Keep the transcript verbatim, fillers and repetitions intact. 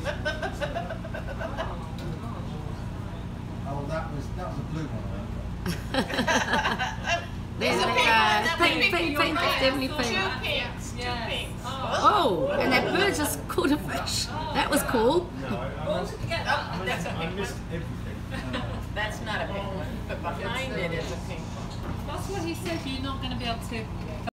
Oh, that was that was a blue one. There's a a pink uh, one, pink, pink, pink, pink, right. definitely Two pink. pinks, two Yes. pinks. Oh, and that bird just caught a fish. That was cool. No, I, I, Well, missed, get Oh, that. that's a I pink missed one. everything. That's not a pink one, but behind it is a pink one. That's what he said. You're not going to be able to